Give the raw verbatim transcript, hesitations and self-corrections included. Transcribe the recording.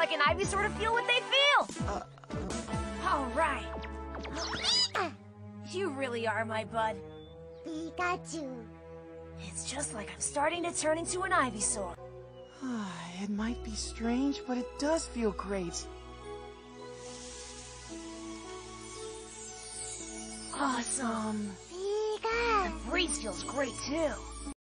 like an Ivysaur to feel what they feel. Uh, All right. You really are my bud. Pikachu. It's just like I'm starting to turn into an Ivysaur. It might be strange, but it does feel great. Awesome. Pika. The breeze feels great too.